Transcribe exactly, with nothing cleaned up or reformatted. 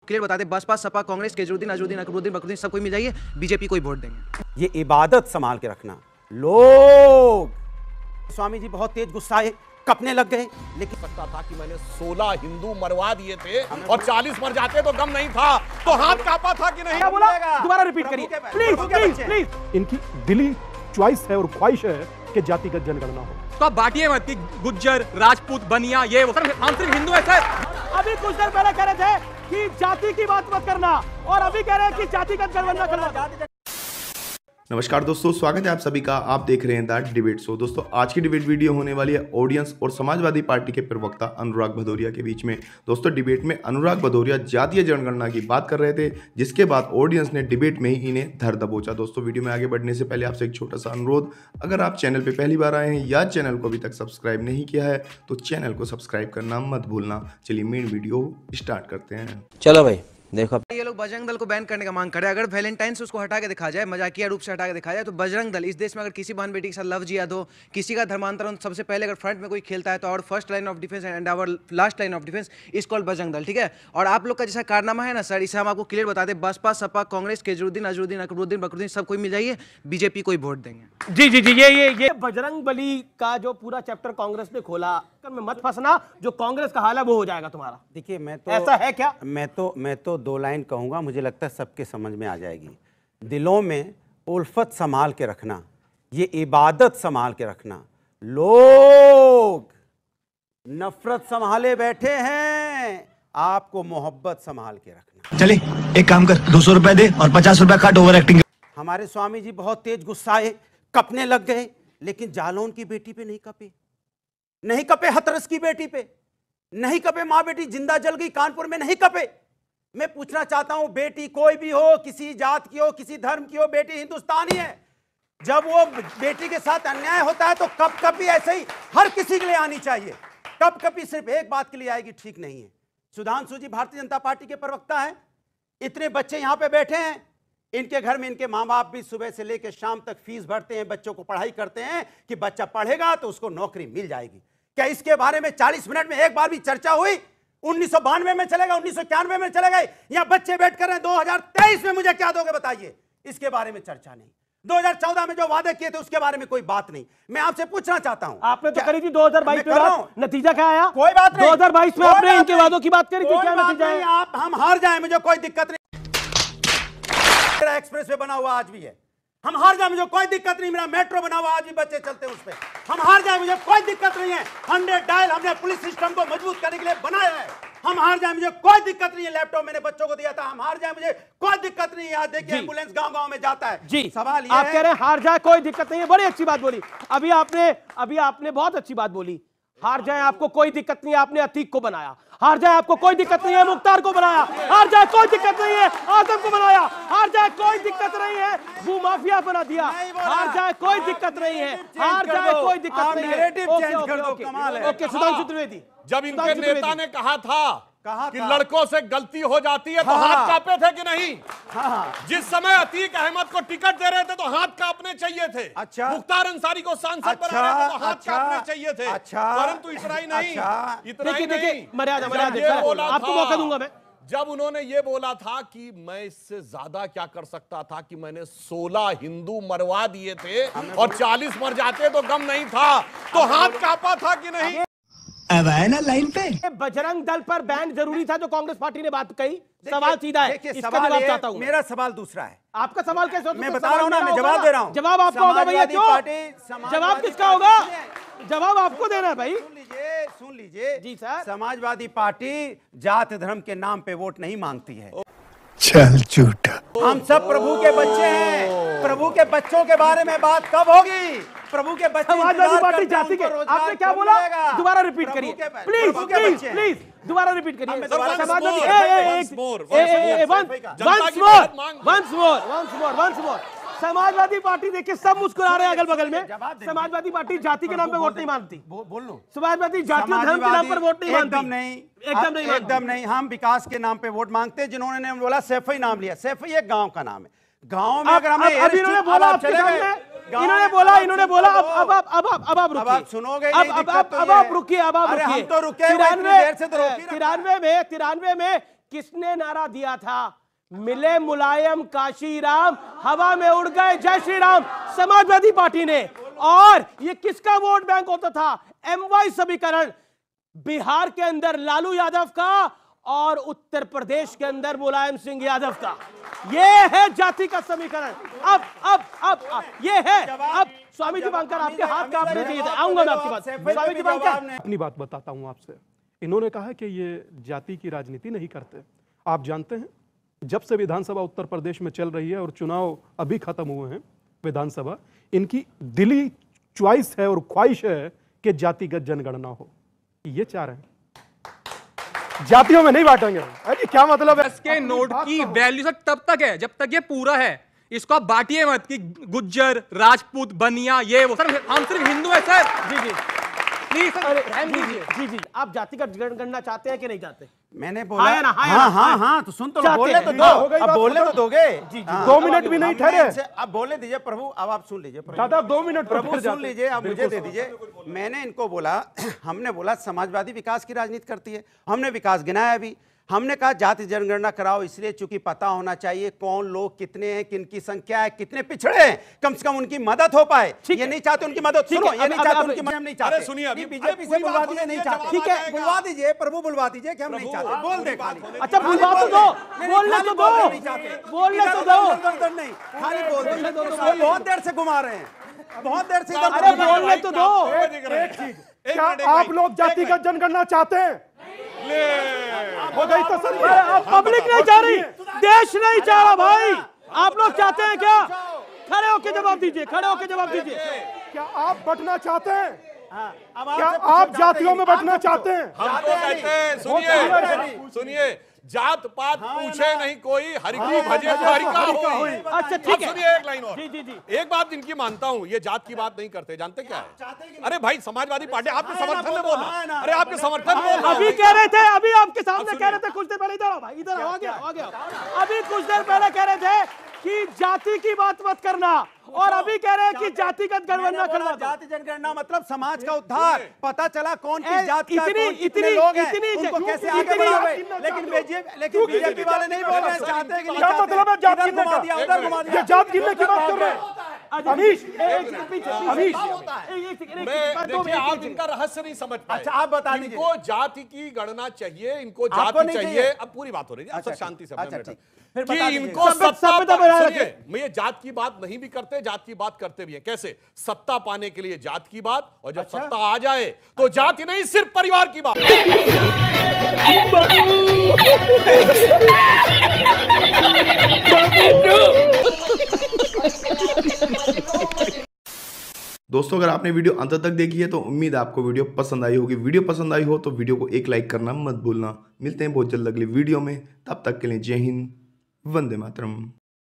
Clear बता दे, बसपा, सपा, कांग्रेस, केजरीवाल, अजरुद्दीन, अकबरुद्दीन, बकरुद्दीन सब कोई मिल जाइए, बीजेपी को ही वोट देंगे। ये इबादत संभाल के रखना। लोग स्वामी जी बहुत तेज गुस्साए, कपने लग गए, लेकिन सकता था कि मैंने सोलह हिंदू मरवा दिए थे और चालीस मर जाते तो गम नहीं था, तो हाथ कांपा था कि नहीं? क्या बोला? दोबारा रिपीट करिए प्लीज प्लीज प्लीज। इनकी दिली चॉइस है और ख्वाहिश है कि जातिगत जनगणना हो। तो आप बांटिए मत कि गुज्जर, राजपूत, बनिया, ये वो सर, हम सिर्फ हिंदू है सर। अभी कुछ देर पहले कह रहे थे कि जाति की बात मत करना और अभी कह रहे हैं कि जातिगत जनगणना करना। नमस्कार दोस्तों, स्वागत है आप सभी का। आप देख रहे हैं द डिबेट शो। दोस्तों आज की डिबेट वीडियो होने वाली है ऑडियंस और समाजवादी पार्टी के प्रवक्ता अनुराग भदौरिया के बीच में। दोस्तों डिबेट में अनुराग भदौरिया जातीय जनगणना की बात कर रहे थे, जिसके बाद ऑडियंस ने डिबेट में ही इन्हें धर दबोचा। दोस्तों वीडियो में आगे बढ़ने से पहले आपसे एक छोटा सा अनुरोध, अगर आप चैनल पर पहली बार आए हैं या चैनल को अभी तक सब्सक्राइब नहीं किया है तो चैनल को सब्सक्राइब करना मत भूलना। चलिए मेन वीडियो स्टार्ट करते हैं। चलो भाई देखो, ये लोग बजरंग दल को बैन करने का मांग करे। अगर वैलेंटाइन से उसको हटा के दिखा जाए, मजाकिया रूप से हटा के दिखा जाए, तो बजरंग दल इस देश में अगर किसी बहन बेटी के साथ लव जिहाद हो, किसी का धर्मांतरण, सबसे पहले अगर फ्रंट में कोई खेलता है तो our first line of defence and our last line of defence is called Bajrang Dal, ठीक है। और आप लोग का जैसा कारनामा है ना सर, इसे हम आपको क्लियर बता दें, बसपा, सपा, कांग्रेस, केजरीवाल, अजरुद्दीन, अकबरुद्दीन, बकरुद्दीन सब कोई मिल जाइए, बीजेपी को ही वोट देंगे। जी जी जी ये ये ये बजरंग बली का जो पूरा चैप्टर कांग्रेस ने खोला, में मत फंसना, जो कांग्रेस का हाल है वो हो जाएगा तुम्हारा। देखिए मैं तो ऐसा है क्या? मैं तो मैं तो दो लाइन कहूंगा, मुझे लगता है सबके समझ में आ जाएगी। दिलों में उल्फत संभाल के रखना, ये इबादत संभाल के रखना। लोग नफरत संभाले बैठे हैं, आपको मोहब्बत संभाल के रखना। चले एक काम कर, दो सौ रुपए दे और पचास रुपए काट ओवर एक्टिंग। हमारे स्वामी जी बहुत तेज गुस्साए, कपने लग गए, लेकिन जालौन की बेटी पे नहीं कपे, नहीं कपे हथरस की बेटी पे, नहीं कपे, मां बेटी जिंदा जल गई कानपुर में, नहीं कपे। मैं पूछना चाहता हूं, बेटी कोई भी हो, किसी जात की हो, किसी धर्म की हो, बेटी हिंदुस्तानी है। जब वो बेटी के साथ अन्याय होता है तो कप कपी ऐसे ही हर किसी के लिए आनी चाहिए। कप कपी सिर्फ एक बात के लिए आएगी, ठीक नहीं है। सुधांशु जी भारतीय जनता पार्टी के प्रवक्ता हैं, इतने बच्चे यहां पे बैठे हैं, इनके घर में इनके माँ बाप भी सुबह से लेकर शाम तक फीस भरते हैं, बच्चों को पढ़ाई करते हैं कि बच्चा पढ़ेगा तो उसको नौकरी मिल जाएगी। क्या इसके बारे में चालीस मिनट में एक बार भी चर्चा हुई? उन्नीस सौ बानवे में चले गए, उन्नीस सौ इक्यानवे में चले गए, यहाँ बच्चे बैठ कर दो हजार तेईस में मुझे क्या दोगे बताइए? इसके बारे में चर्चा नहीं। दो हजार चौदह में जो वादे किए थे उसके बारे में कोई बात नहीं। मैं आपसे पूछना चाहता हूं, आपने तो करी थी दो हजार बाईस में, नतीजा क्या आया? कोई बात नहीं। दो हजार बाईस में आपने इनके वादों की बात करी थी, क्या नतीजा है? आप हम हार जाए मुझे कोई दिक्कत नहीं, एक्सप्रेस वे बना हुआ आज भी है। हम हार जाए मुझे कोई दिक्कत नहीं, मेरा मेट्रो बना हुआ आज भी बच्चे चलते हैं उस पे। हम हार जाए मुझे कोई दिक्कत नहीं है, हंड्रेड डायल हमने पुलिस सिस्टम को मजबूत करने के लिए बनाया है। हम हार जाए मुझे कोई दिक्कत नहीं है, लैपटॉप मैंने बच्चों को दिया था। हम हार जाए मुझे कोई दिक्कत नहीं है, यहाँ देखिए एम्बुलेंस गांव गांव में जाता है। जी सवाल ये आप कह रहे हैं हार जाए कोई दिक्कत नहीं है, बड़ी अच्छी बात बोली अभी आपने, अभी आपने बहुत अच्छी बात बोली। हार जाए आपको कोई दिक्कत नहीं है, आपने अतीक को बनाया। हार जाए आपको कोई दिक्कत नहीं है, मुख्तार को बनाया। हार जाए कोई दिक्कत नहीं है, आजम को बनाया। हार जाए कोई दिक्कत नहीं है, भू माफिया बना दिया। हार जाए कोई दिक्कत नहीं है, हार जाए कोई दिक्कत नहीं है। ओके सुधांशु त्रिवेदी, जब इनके नेता ने कहा था कि लड़कों से गलती हो जाती है तो हाँ, हाथ कांपे थे कि नहीं? हाँ, जिस समय अतीक अहमद को टिकट दे रहे थे तो हाथ कांपने चाहिए थे। अच्छा, मुख्तार अंसारी को सांसद अच्छा, बना रहे थे तो हाथ अच्छा, कांपने चाहिए थे। अच्छा, परंतु इतना ही नहीं, अच्छा, इतना ही नहीं, मर्यादा मर्यादा आपको मौका दूंगा मैं। जब उन्होंने ये बोला था कि मैं इससे ज्यादा क्या कर सकता था कि मैंने सोलह हिंदू मरवा दिए थे और चालीस मर जाते तो गम नहीं था, तो हाथ कांपा था कि नहीं? अब आए ना लाइन पे। बजरंग दल पर बैन जरूरी था जो कांग्रेस पार्टी ने बात कही। सवाल सीधा है, इसका जवाब चाहता हूं। मेरा सवाल दूसरा है। आपका सवाल कैसे होता है? मैं बता रहा हूं ना, मैं जवाब दे रहा हूं। जवाब आपका होगा भैया, क्यों? जवाब किसका होगा? जवाब आपको देना है भाई। सुन लीजिए, सुन लीजिए जी सर। समाजवादी पार्टी जात धर्म के नाम पे वोट नहीं मांगती है। चल झूठा। हम सब प्रभु के बच्चे हैं, प्रभु के बच्चों के बारे में बात कब होगी? प्रभु के बच्चे समाजवादी पार्टी जाति के, आपने क्या बोला? दोबारा रिपीट करिए प्लीज प्लीज प्लीज, दोबारा रिपीट करिए। Samajwadi once more once more once more once more Samajwadi party देखिए सब मुस्कुरा रहे हैं अगल बगल में। समाजवादी पार्टी जाति के नाम पे वोट नहीं मांगती। बोल लो, समाजवादी जाति धर्म के नाम पर वोट नहीं मांगती। एकदम नहीं, एकदम नहीं, एकदम नहीं। हम विकास के नाम पे वोट मांगते हैं। जिन्होंने बोला सैफई नाम लिया, सैफई एक गांव का नाम है। गांव में अगर हमें इन्होंने बोला आपके सामने, इन्होंने बोला इन्होंने बोला अब अब अब अब अब अब आप रुकिए, अब आप सुनोगे, अब अब अब आप रुकिए, अब आप रुकिए। हम तो रुके, तिरानवे तिरानवे में तिरानवे में किसने नारा दिया था? मिले मुलायम काशी राम, हवा में उड़ गए जय श्री राम, समाजवादी पार्टी ने। और ये किसका वोट बैंक होता था? एम वाई समीकरण। बिहार के अंदर लालू यादव का और उत्तर प्रदेश के अंदर मुलायम सिंह यादव का। ये है जाति का समीकरण। अब अब अब, अब ये है। अब स्वामी जी बनकर आपके हाथ का आपने चाहिए था। आऊंगा मैं आपकी बात। स्वामी जी बनकर अपनी बात बताता हूं आपसे। इन्होंने कहा कि ये जाति की राजनीति नहीं करते। आप जानते हैं, जब से विधानसभा उत्तर प्रदेश में चल रही है और चुनाव अभी खत्म हुए हैं विधानसभा, इनकी दिली च्वाइस है और ख्वाहिश है कि जातिगत जनगणना हो। ये चाह रहे हैं, जातियों में नहीं बांटेंगे। अरे क्या मतलब है? के नोट की वैल्यू सर तब तक है जब तक ये पूरा है। इसको आप बांटिए मत कि गुज्जर, राजपूत, बनिया, ये वो। सर हम सिर्फ हिंदू है सर। जी जी प्लीज सर रहम जी दीजिए। जी जी आप जाति का जनगणना चाहते हैं कि नहीं चाहते? मैंने बोला हाँ या ना, हाँ या हाँ ना, हाँ हाँ। हाँ तो सुन तो लो, चाहते बोलने तो हैं। दो। हो गई अब बात, बोलने तो खत्म। दोगे? जी, जी। हाँ। दो मिनट भी नहीं अब ठहरे। मैं इनसे- अब बोलने दीजिए प्रभु। अब आप सुन लीजिए प्रभु। दादा दो मिनट पर प्रभु फिर सुन जाते हैं। लीजिए, अब मुझे दे दीजिए। मैंने इनको बोला, हमने बोला समाजवादी विकास की राजनीति करती है, हमने विकास गिनाया भी। हमने कहा जाति जनगणना कराओ इसलिए चूंकि पता होना चाहिए कौन लोग कितने हैं, किनकी संख्या है, कितने पिछड़े हैं, कम से कम उनकी मदद हो पाए। ये नहीं चाहते उनकी मदद। सुनो, ये नहीं चाहते उनकी मदद, नहीं चाहते। अरे सुनिए, अभी- बीजेपी अभी से पूरी बुलवा बात दीजिए, नहीं होनी है, चाहते। जवाब ठीक है, आएगा। बुलवा दीजिए प्रभु, बुलवा दीजिए कि हम नहीं चाहते। बोल दे खाली। अच्छा बुलवा तो दो, बोलने तो दो, बोलने तो दो। इधर नहीं, खाली बोल दो। वो बहुत देर से घुमा रहे हैं, बहुत देर से इधर अरे घुमा रहे हैं। बोलने तो दो। एक चीज, क्या आप लोग जातिगत जनगणना चाहते हैं? हो गई तसल्ली। पब्लिक नहीं चाह रही, देश नहीं चाह रहा भाई। आप लोग चाहते हैं क्या? खड़े होके जवाब दीजिए, खड़े होके जवाब दीजिए। क्या आप बंटना चाहते हैं? अब क्या आपसे आप पूछो, जातियों में चाहते बंटना हैं? चाहते हैं? हम तो कहते हैं, सुनिए सुनिए, जात पात पूछे नहीं कोई, हरि को भजे तो हरि का होई। अच्छा ठीक अब है। सुनिए एक लाइन और। जी जी जी एक बात इनकी मानता हूं, ये जात की बात नहीं करते। जानते क्या है? अरे भाई समाजवादी पार्टी आपके समर्थन में बोलना। अरे आपके समर्थन में बोलना। अभी कह रहे थे, अभी आपके सामने कह रहे थे कुछ देर पहले। इधर आओ भाई, इधर आओ, आ गया आ गया। अभी कुछ देर पहले कह रहे थे कि जाति की बात मत करना, और अभी कह रहे हैं कि जातिगत जनगणना करवा दो। जाति जनगणना मतलब समाज का उद्धार। पता चला कौन किस जात का, इतनी- कौन कितने इतनी- लोग हैं, इतनी- उनको कैसे आगे इतनी- बढ़ावे। लेकिन बीजेपी लेकिन बीजेपी वाले नहीं बोल रहे हैं, चाहते हैं कि नहीं क्या चाहते। मतलब है जात इधर गिनने घुमा का? दिया, उधर घुमा ये दिया। जात गिनने की बात कर रहे हैं? अमीश, मैं देखिए, आप इनका रहस्य नहीं समझ पाए। अच्छा, आप बता दीजिए। इनको जाति की गणना चाहिए, इनको आपको जाति नहीं चाहिए। चाहिए? अब पूरी बात हो रही है, आप अच्छा, सब शांति से अच्छा, अपने बैठो। ठीक। फिर कि बता दीजिए। इनको सभ्य- सत्ता सभ्यता पा- बनाए सुनिए, रखे। मैं ये जात की बात नहीं भी करते, जात की बात करते भी हैं। कैसे? सत्ता पाने के लिए जात की बात, और जब अच्छा। सत्ता आ जाए तो जाति नहीं, सिर्फ परिवार की बात। दोस्तों अगर आपने वीडियो अंत तक देखी है तो उम्मीद है आपको वीडियो पसंद आई होगी। वीडियो पसंद आई हो तो वीडियो को एक लाइक करना मत भूलना। मिलते हैं बहुत जल्द अगली वीडियो में, तब तक के लिए जय हिंद, वंदे मातरम।